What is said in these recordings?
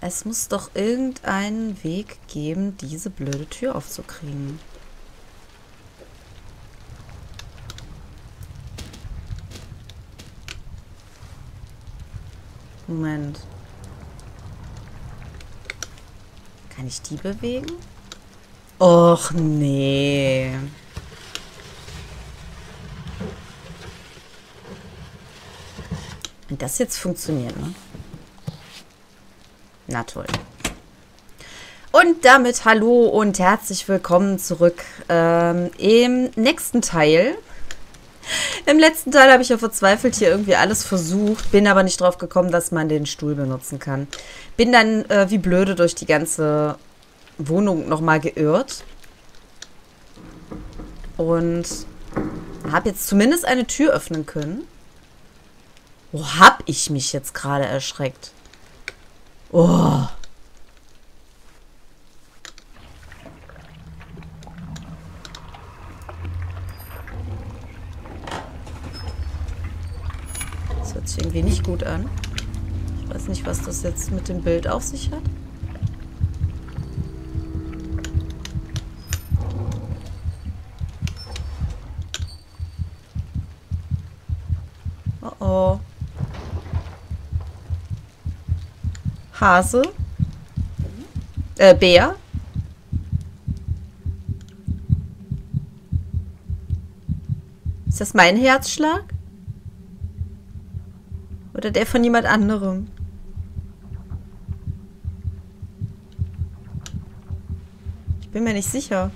Es muss doch irgendeinen Weg geben, diese blöde Tür aufzukriegen. Moment. Kann ich die bewegen? Och, nee. Wenn das jetzt funktioniert, ne? Na toll. Und damit hallo und herzlich willkommen zurück im nächsten Teil. Im letzten Teil habe ich ja verzweifelt hier irgendwie alles versucht, bin aber nicht drauf gekommen, dass man den Stuhl benutzen kann. Bin dann wie blöde durch die ganze Wohnung nochmal geirrt. Und habe jetzt zumindest eine Tür öffnen können. Wo hab ich mich jetzt gerade erschreckt? Oh. Das hört sich irgendwie nicht gut an. Ich weiß nicht, was das jetzt mit dem Bild auf sich hat. Oh oh. Hase? Bär? Ist das mein Herzschlag? Oder der von jemand anderem? Ich bin mir nicht sicher.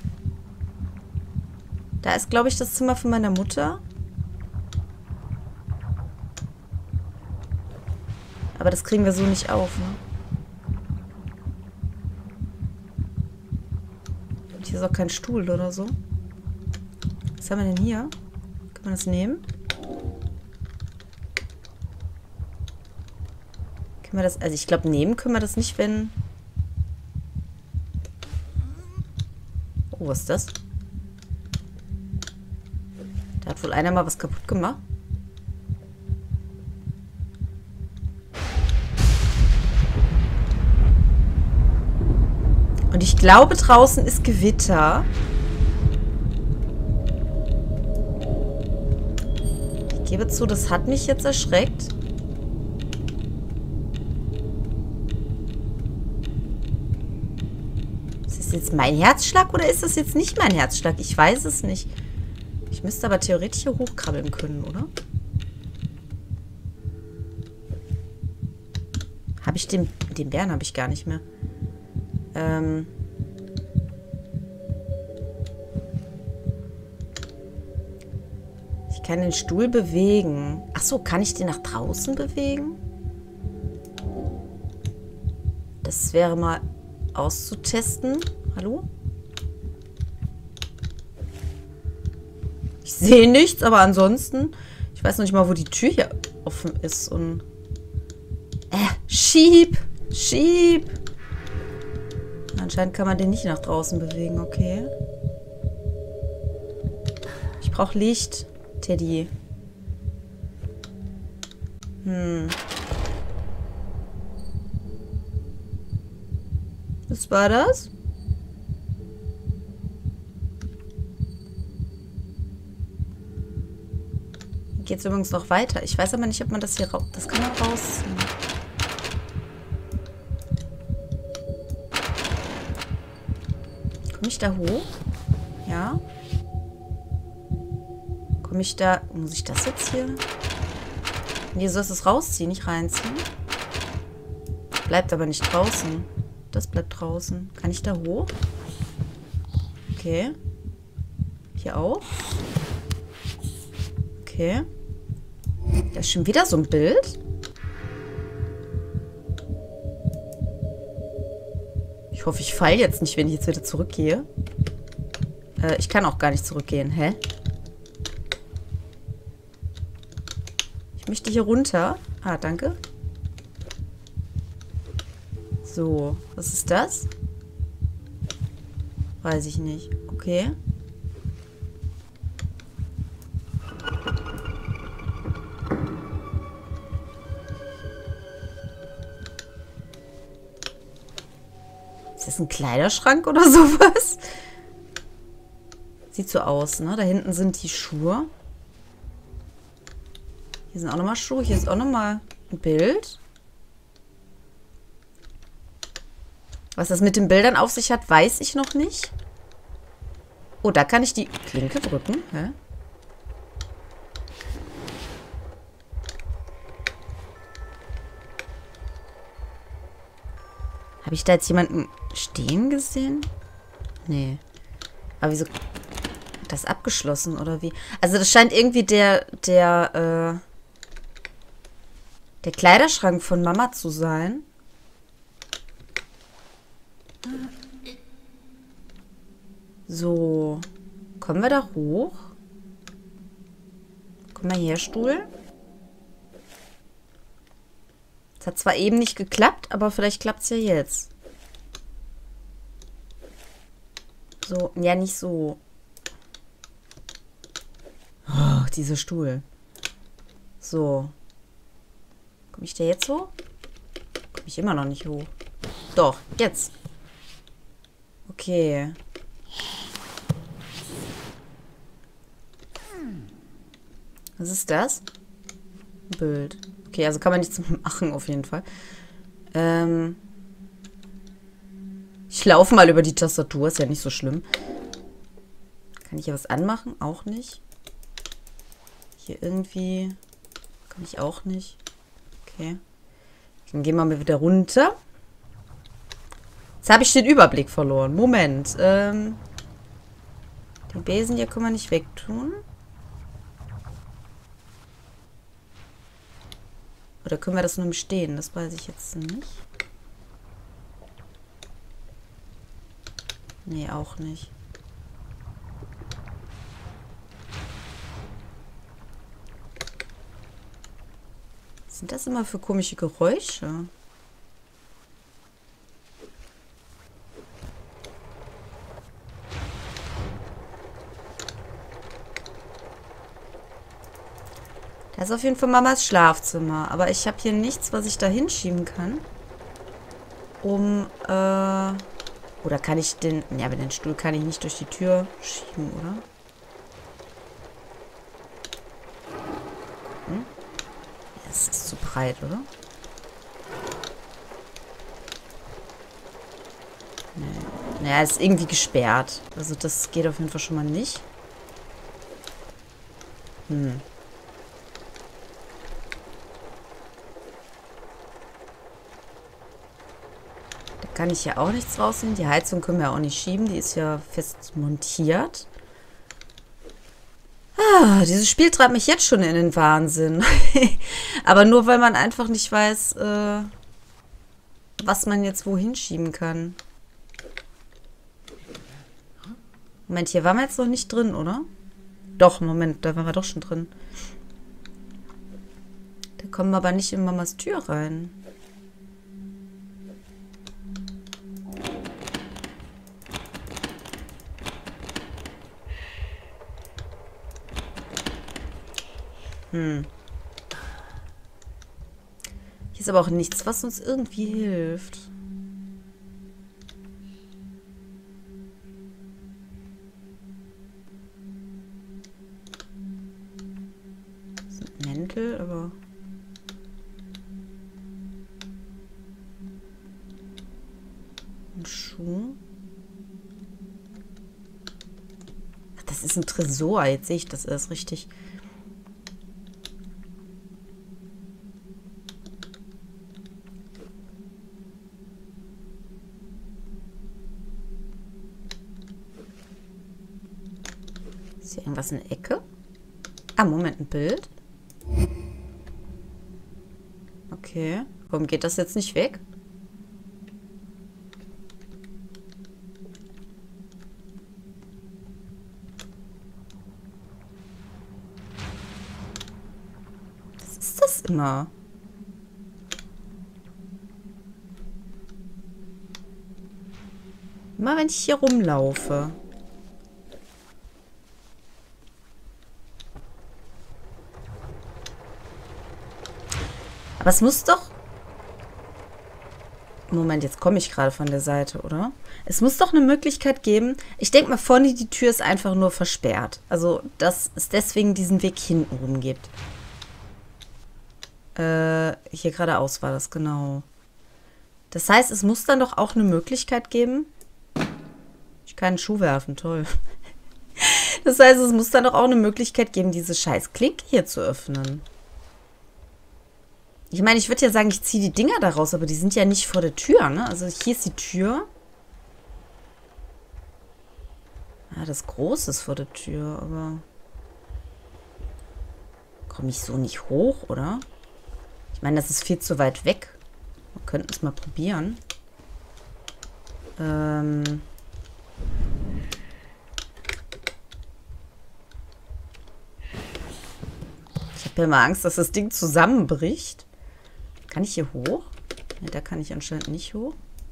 Da ist, glaube ich, das Zimmer von meiner Mutter. Aber das kriegen wir so nicht auf, ne? Und hier ist auch kein Stuhl oder so. Was haben wir denn hier? Kann man das nehmen? Können wir das... Also ich glaube, nehmen können wir das nicht, wenn... Oh, was ist das? Da hat wohl einer mal was kaputt gemacht. Und ich glaube, draußen ist Gewitter. Ich gebe zu, das hat mich jetzt erschreckt. Ist das jetzt mein Herzschlag oder ist das jetzt nicht mein Herzschlag? Ich weiß es nicht. Ich müsste aber theoretisch hier hochkrabbeln können, oder? Habe ich den Bären habe ich gar nicht mehr. Ich kann den Stuhl bewegen. Ach so, kann ich den nach draußen bewegen? Das wäre mal auszutesten. Hallo? Ich sehe nichts, aber ansonsten... Ich weiß noch nicht mal, wo die Tür hier offen ist. Und schieb! Schieb! Anscheinend kann man den nicht nach draußen bewegen, okay. Ich brauche Licht, Teddy. Was war das? Geht es übrigens noch weiter. Ich weiß aber nicht, ob man das hier raus... Das kann man rausziehen. Komme ich da hoch? Ja. Komme ich da... Muss ich das jetzt hier... Nee, soll es rausziehen, nicht reinziehen? Bleibt aber nicht draußen. Das bleibt draußen. Kann ich da hoch? Okay. Hier auch? Okay. Da ist schon wieder so ein Bild. Ich hoffe, ich falle jetzt nicht, wenn ich jetzt wieder zurückgehe. Ich kann auch gar nicht zurückgehen. Hä? Ich möchte hier runter. Ah, danke. So, was ist das? Weiß ich nicht. Okay. Ist das ein Kleiderschrank oder sowas? Sieht so aus, ne? Da hinten sind die Schuhe. Hier sind auch nochmal Schuhe. Hier ist auch nochmal ein Bild. Was das mit den Bildern auf sich hat, weiß ich noch nicht. Oh, da kann ich die Klinke drücken. Hä? Habe ich da jetzt jemanden stehen gesehen? Nee. Aber wieso... Das abgeschlossen, oder wie? Also das scheint irgendwie der Kleiderschrank von Mama zu sein. So. Kommen wir da hoch? Komm mal her, Stuhl. Es hat zwar eben nicht geklappt, aber vielleicht klappt es ja jetzt. So, ja, nicht so. Oh, dieser Stuhl. So. Komme ich da jetzt hoch? Komme ich immer noch nicht hoch. Doch, jetzt. Okay. Was ist das? Ein Bild. Okay, also kann man nichts machen auf jeden Fall. Ich laufe mal über die Tastatur, ist ja nicht so schlimm. Kann ich hier was anmachen? Auch nicht. Hier irgendwie... Kann ich auch nicht. Okay. Dann gehen wir mal wieder runter. Jetzt habe ich den Überblick verloren. Moment. Den Besen hier können wir nicht wegtun. Oder können wir das nur im Stehen? Das weiß ich jetzt nicht. Nee, auch nicht. Was sind das immer für komische Geräusche? Da ist auf jeden Fall Mamas Schlafzimmer. Aber ich habe hier nichts, was ich da hinschieben kann. Oder kann ich den... Ja, aber den Stuhl kann ich nicht durch die Tür schieben, oder? Das ist zu breit, oder? Nee. Naja, ist irgendwie gesperrt. Also das geht auf jeden Fall schon mal nicht. Da kann ich ja auch nichts rausnehmen. Die Heizung können wir auch nicht schieben. Die ist ja fest montiert. Dieses Spiel treibt mich jetzt schon in den Wahnsinn. Aber nur, weil man einfach nicht weiß, was man jetzt wohin schieben kann. Moment, hier waren wir jetzt noch nicht drin, oder? Doch, Moment, da waren wir doch schon drin. Da kommen wir aber nicht in Mamas Tür rein. Hier ist aber auch nichts, was uns irgendwie hilft. Das sind Mäntel, aber... Ein Schuh. Ach, das ist ein Tresor. Jetzt sehe ich das erst richtig. Ist hier irgendwas in der Ecke? Ah, Moment, ein Bild. Okay. Warum geht das jetzt nicht weg? Was ist das immer? Immer wenn ich hier rumlaufe. Aber es muss doch... Moment, jetzt komme ich gerade von der Seite, oder? Es muss doch eine Möglichkeit geben. Ich denke mal, vorne die Tür ist einfach nur versperrt. Also, dass es deswegen diesen Weg hinten rum gibt. Hier geradeaus war das, genau. Das heißt, es muss dann doch auch eine Möglichkeit geben. Ich kann einen Schuh werfen, toll. Das heißt, es muss dann doch auch eine Möglichkeit geben, diese scheiß Klinke hier zu öffnen. Ich meine, ich würde ja sagen, ich ziehe die Dinger da raus, aber die sind ja nicht vor der Tür, ne? Also hier ist die Tür. Ah, das Große ist vor der Tür, aber... Komme ich so nicht hoch, oder? Ich meine, das ist viel zu weit weg. Wir könnten es mal probieren. Ich habe ja mal Angst, dass das Ding zusammenbricht. Kann ich hier hoch? Ne, da kann ich anscheinend nicht hoch.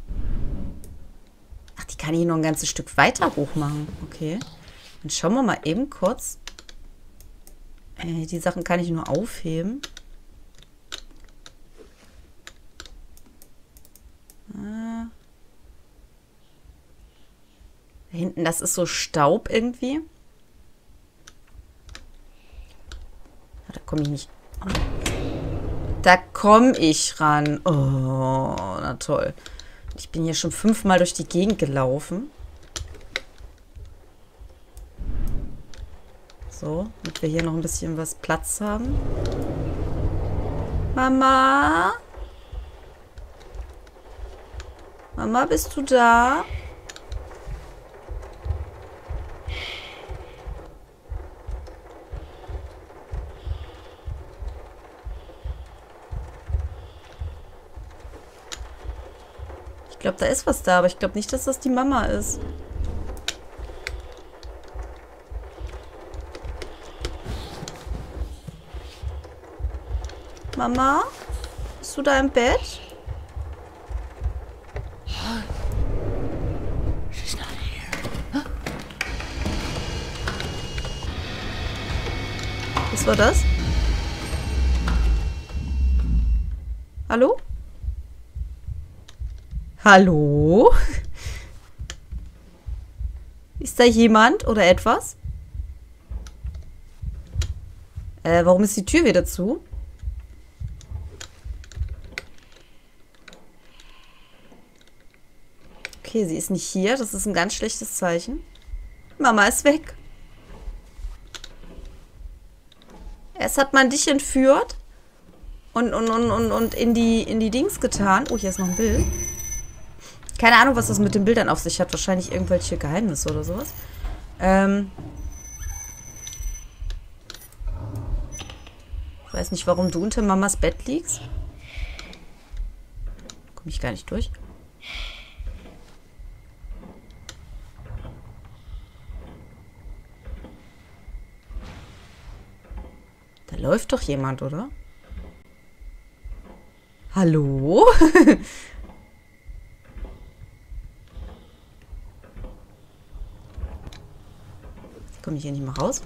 Ach, die kann ich noch ein ganzes Stück weiter hoch machen. Okay. Dann schauen wir mal eben kurz. Die Sachen kann ich nur aufheben. Da hinten, das ist so Staub irgendwie. Da komme ich nicht. Da komme ich ran. Oh, na toll. Ich bin hier schon 5-mal durch die Gegend gelaufen. So, damit wir hier noch ein bisschen was Platz haben. Mama? Mama, bist du da? Ich glaube, da ist was da, aber ich glaube nicht, dass das die Mama ist. Mama? Bist du da im Bett? Was war das? Hallo? Hallo? Ist da jemand oder etwas? Warum ist die Tür wieder zu? Okay, sie ist nicht hier. Das ist ein ganz schlechtes Zeichen. Mama ist weg. Erst hat man dich entführt und in die Dings getan. Oh, hier ist noch ein Bild. Keine Ahnung, was das mit den Bildern auf sich hat. Wahrscheinlich irgendwelche Geheimnisse oder sowas. Ich weiß nicht, warum du unter Mamas Bett liegst. Komme ich gar nicht durch. Da läuft doch jemand, oder? Hallo? Komme ich hier nicht mal raus?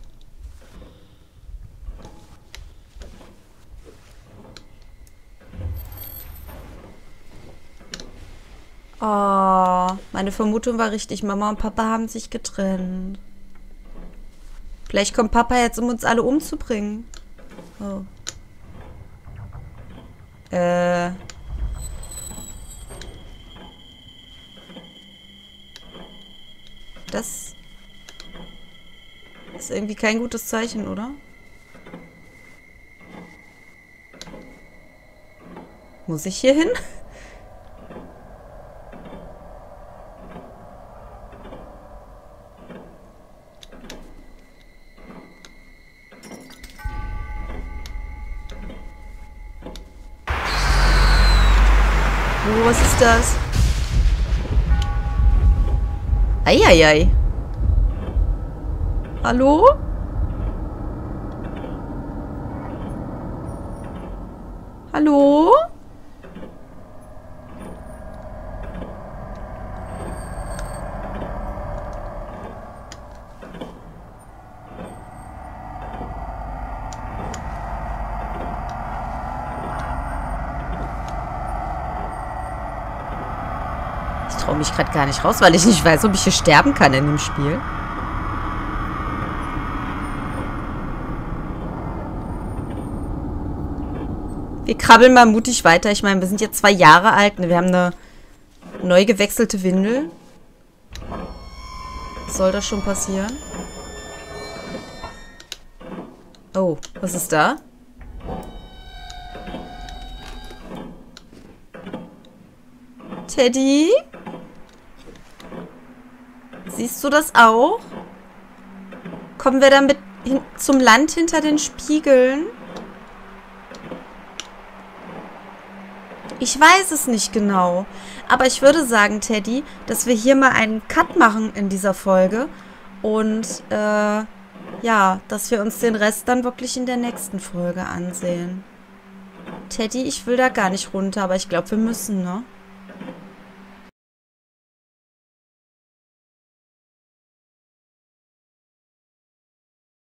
Oh, meine Vermutung war richtig. Mama und Papa haben sich getrennt. Vielleicht kommt Papa jetzt, um uns alle umzubringen. Oh. Das ist irgendwie kein gutes Zeichen, oder? Muss ich hier hin? Oh, was ist das? Eieiei. Hallo? Hallo? Ich traue mich gerade gar nicht raus, weil ich nicht weiß, ob ich hier sterben kann in dem Spiel. Wir krabbeln mal mutig weiter. Ich meine, wir sind jetzt 2 Jahre alt. Wir haben eine neu gewechselte Windel. Soll das schon passieren? Oh, was ist da? Teddy? Siehst du das auch? Kommen wir damit zum Land hinter den Spiegeln? Ich weiß es nicht genau. Aber ich würde sagen, Teddy, dass wir hier mal einen Cut machen in dieser Folge. Und, ja, dass wir uns den Rest dann wirklich in der nächsten Folge ansehen. Teddy, ich will da gar nicht runter, aber ich glaube, wir müssen, ne?